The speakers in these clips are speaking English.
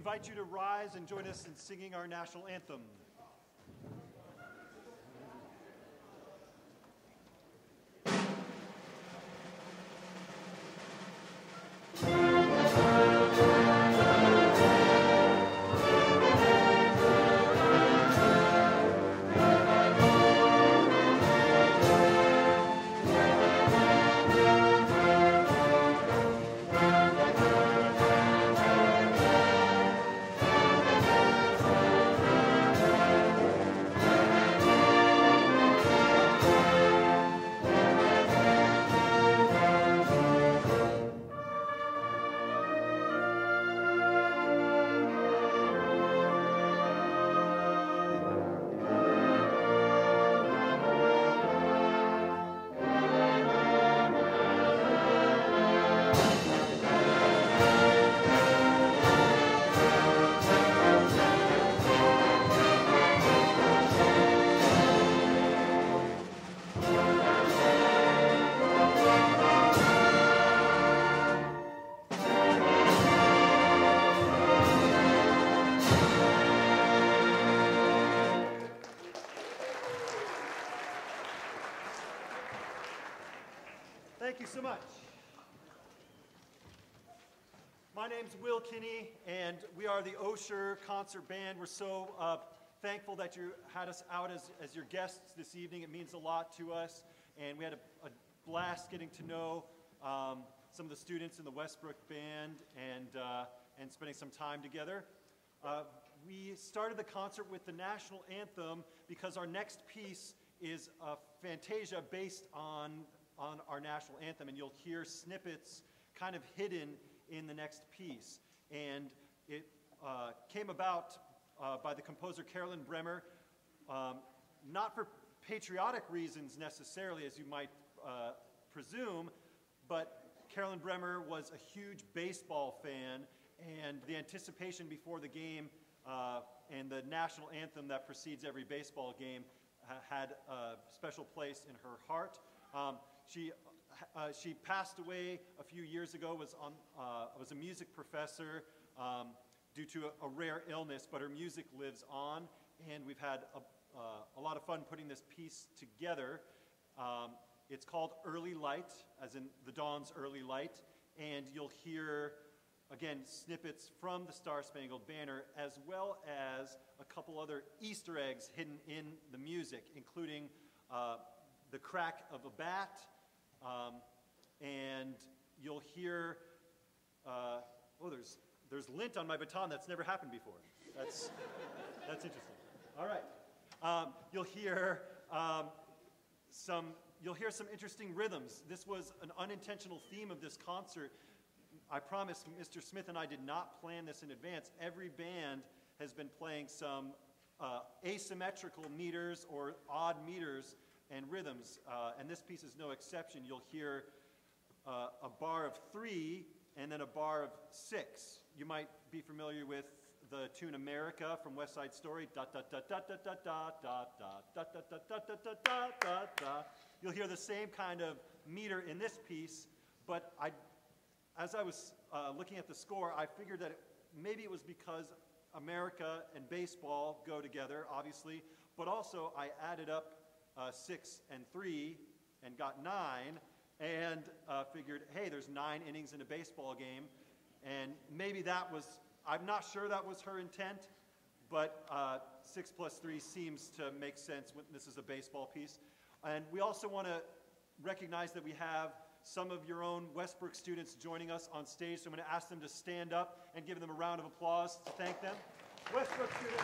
invite you to rise and join us in singing our national anthem. Thank you so much. My name's Will Kinney, and we are the Osher Concert Band. We're so thankful that you had us out as your guests this evening. It means a lot to us, and we had a blast getting to know some of the students in the Westbrook Band and spending some time together. We started the concert with the national anthem because our next piece is a fantasia based on our national anthem, and you'll hear snippets kind of hidden in the next piece. And it came about by the composer Carolyn Bremer, not for patriotic reasons necessarily, as you might presume, but Carolyn Bremer was a huge baseball fan, and the anticipation before the game and the national anthem that precedes every baseball game had a special place in her heart. She passed away a few years ago, was a music professor due to a rare illness, but her music lives on, and we've had a lot of fun putting this piece together. It's called Early Light, as in the dawn's early light, and you'll hear, again, snippets from the Star-Spangled Banner, as well as a couple other Easter eggs hidden in the music, including the crack of a bat, and you'll hear, there's lint on my baton. That's never happened before. That's interesting. All right. You'll hear some interesting rhythms. This was an unintentional theme of this concert. I promise Mr. Smith and I did not plan this in advance. Every band has been playing some asymmetrical meters or odd meters and rhythms, and this piece is no exception. You'll hear a bar of 3 and then a bar of 6. You might be familiar with the tune America from West Side Story. Da da da da da da da da da da da da da da da da. You'll hear the same kind of meter in this piece, but as I was looking at the score, I figured that maybe it was because America and baseball go together, obviously, but also I added up 6 and 3 and got 9, and figured, hey, there's 9 innings in a baseball game, and maybe that was, I'm not sure that was her intent, but 6 plus 3 seems to make sense when this is a baseball piece. And we also want to recognize that we have some of your own Westbrook students joining us on stage, so I'm going to ask them to stand up and give them a round of applause to thank them. Westbrook students.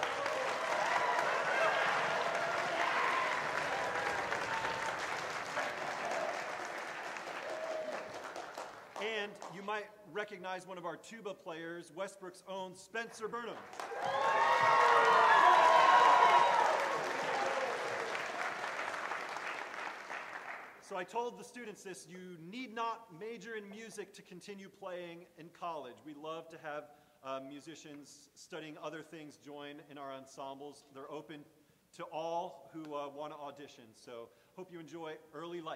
And you might recognize one of our tuba players, Westbrook's own Spencer Burnham. So I told the students this: you need not major in music to continue playing in college. We love to have musicians studying other things join in our ensembles. They're open to all who want to audition. So hope you enjoy Early Light.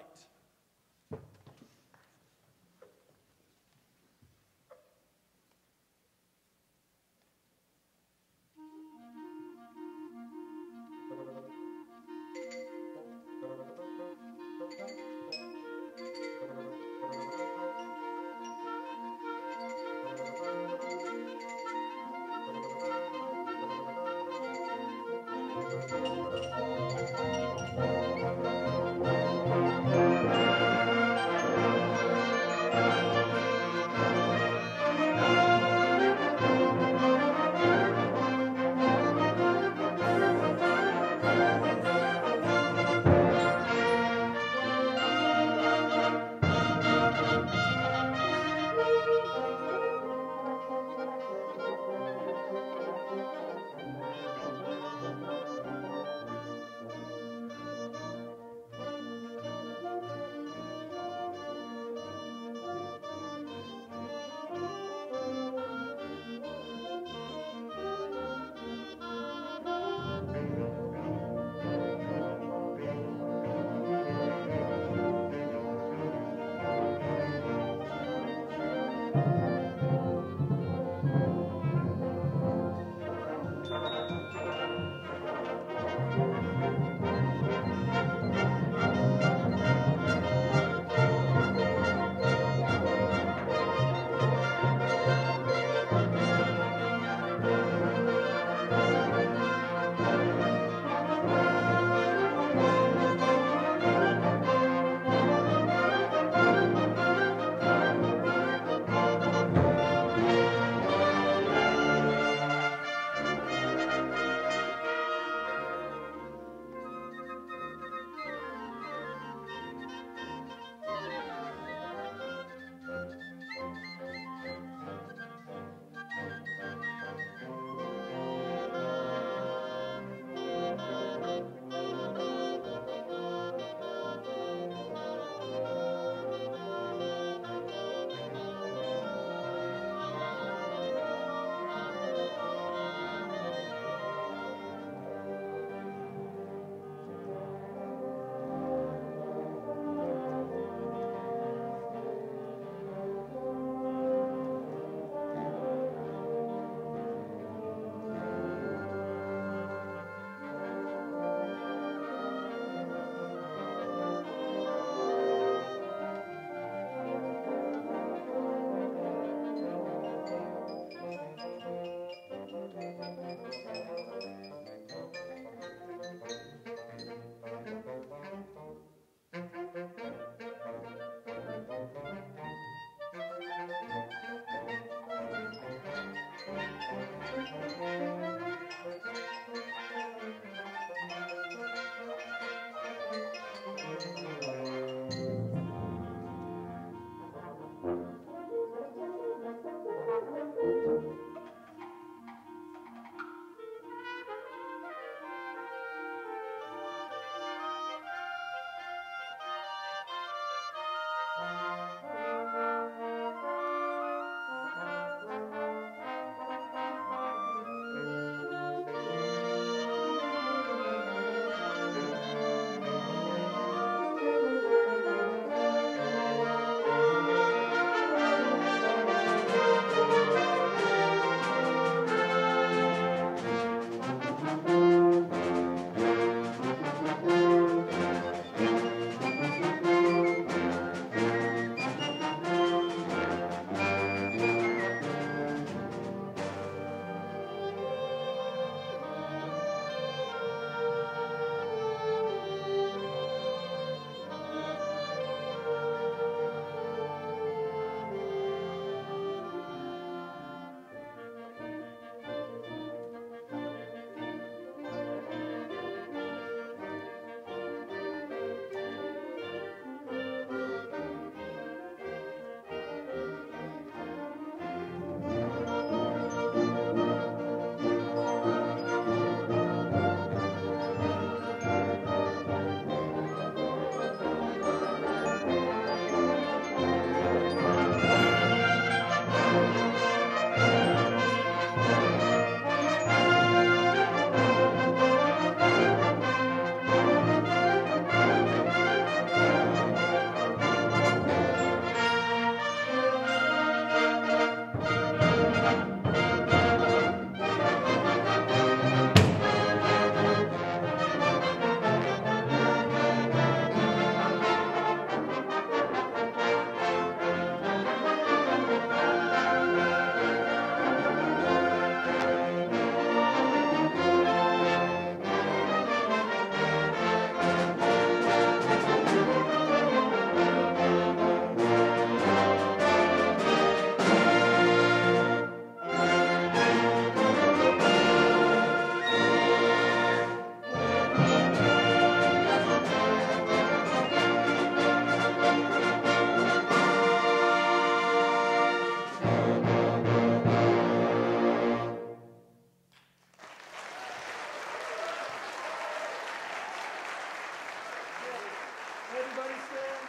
everybody stand?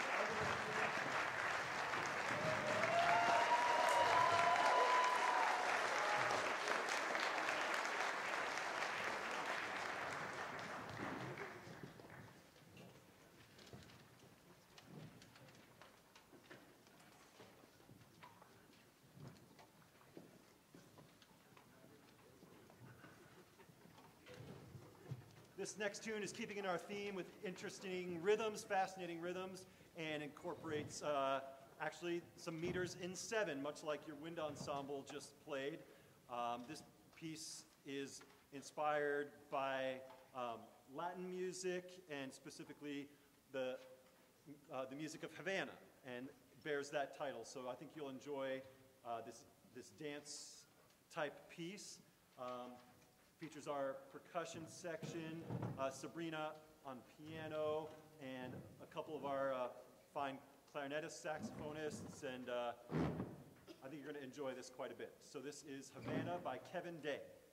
This next tune is keeping in our theme with interesting rhythms, fascinating rhythms, and incorporates actually some meters in 7, much like your wind ensemble just played. This piece is inspired by Latin music, and specifically the music of Havana, and bears that title. So I think you'll enjoy this dance type piece. Features our percussion section, Sabrina on piano, and a couple of our fine clarinetists, saxophonists, and I think you're going to enjoy this quite a bit. So this is Havana by Kevin Day.